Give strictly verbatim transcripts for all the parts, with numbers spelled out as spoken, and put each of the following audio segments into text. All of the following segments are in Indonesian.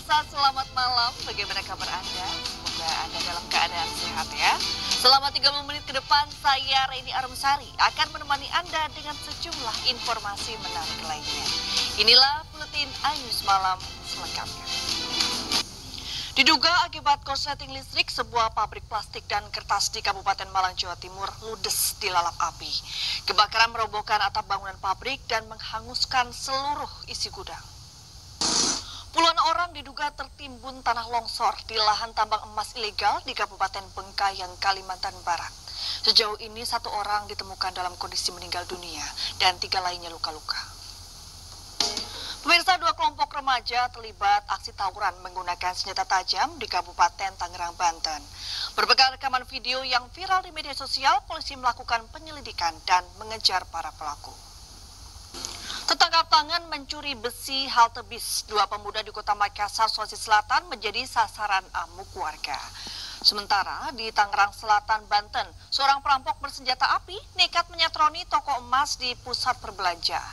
Pemirsa, selamat malam. Bagaimana kabar Anda? Semoga Anda dalam keadaan sehat ya. Selama tiga puluh menit ke depan, saya Reni Arumsari akan menemani Anda dengan sejumlah informasi menarik lainnya. Inilah Buletin Ayus Malam selengkapnya. Diduga akibat korsleting listrik, sebuah pabrik plastik dan kertas di Kabupaten Malang, Jawa Timur ludes dilalap api. Kebakaran merobohkan atap bangunan pabrik dan menghanguskan seluruh isi gudang. Puluhan orang diduga tertimbun tanah longsor di lahan tambang emas ilegal di Kabupaten Bengkayang, Kalimantan Barat. Sejauh ini satu orang ditemukan dalam kondisi meninggal dunia dan tiga lainnya luka-luka. Pemirsa, dua kelompok remaja terlibat aksi tawuran menggunakan senjata tajam di Kabupaten Tangerang, Banten. Berbekal rekaman video yang viral di media sosial, polisi melakukan penyelidikan dan mengejar para pelaku. Tertangkap tangan mencuri besi halte bis, dua pemuda di Kota Makassar, Sulawesi Selatan menjadi sasaran amuk warga. Sementara di Tangerang Selatan, Banten, seorang perampok bersenjata api nekat menyatroni toko emas di pusat perbelanjaan.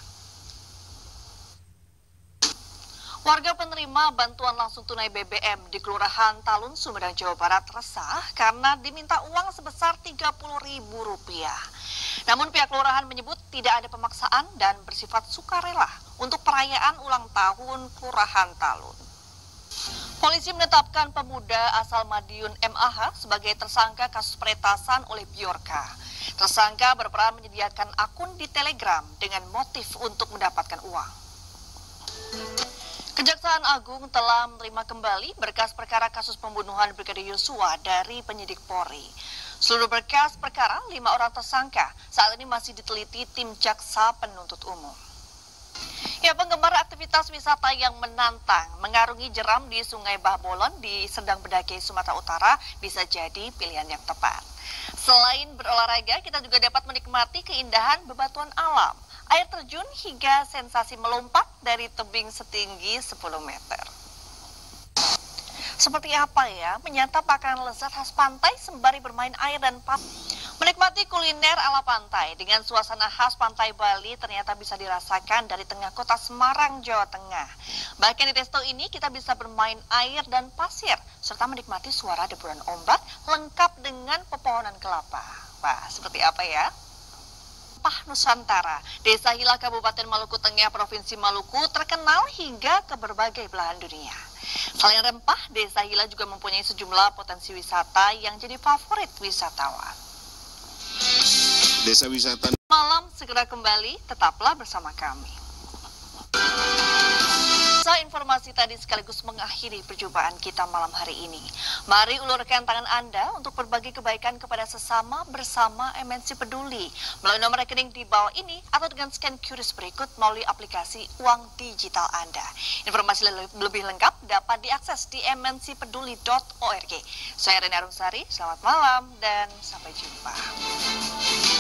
Warga penerima bantuan langsung tunai B B M di Kelurahan Talun, Sumedang, Jawa Barat resah karena diminta uang sebesar tiga puluh ribu rupiah. Namun pihak kelurahan menyebut tidak ada pemaksaan dan bersifat sukarela untuk perayaan ulang tahun Kelurahan Talun. Polisi menetapkan pemuda asal Madiun M A H sebagai tersangka kasus peretasan oleh Bjorka. Tersangka berperan menyediakan akun di Telegram dengan motif untuk mendapatkan uang. Kejaksaan Agung telah menerima kembali berkas perkara kasus pembunuhan Brigadir Yosua dari penyidik Polri. Seluruh berkas perkara lima orang tersangka saat ini masih diteliti tim jaksa penuntut umum. Ya, penggemar aktivitas wisata yang menantang mengarungi jeram di Sungai Babolon di Sendang Bedage, Sumatera Utara bisa jadi pilihan yang tepat. Selain berolahraga, kita juga dapat menikmati keindahan bebatuan alam, air terjun hingga sensasi melompat dari tebing setinggi sepuluh meter. Seperti apa ya menyantap makanan lezat khas pantai sembari bermain air dan pasir. Menikmati kuliner ala pantai dengan suasana khas pantai Bali ternyata bisa dirasakan dari tengah kota Semarang, Jawa Tengah. Bahkan di resto ini kita bisa bermain air dan pasir serta menikmati suara deburan ombak lengkap dengan pepohonan kelapa. Wah, seperti apa ya? Rempah Nusantara, Desa Hila, Kabupaten Maluku Tengah, Provinsi Maluku terkenal hingga ke berbagai belahan dunia. Selain rempah, Desa Hila juga mempunyai sejumlah potensi wisata yang jadi favorit wisatawan. Desa wisata Malam segera kembali, tetaplah bersama kami. Sa informasi tadi sekaligus mengakhiri perjumpaan kita malam hari ini. Mari ulurkan tangan Anda untuk berbagi kebaikan kepada sesama bersama M N C Peduli melalui nomor rekening di bawah ini atau dengan scan Q R berikut melalui aplikasi uang digital Anda. Informasi lebih lengkap dapat diakses di m n c peduli dot org. Saya Reni Arumsari, selamat malam dan sampai jumpa.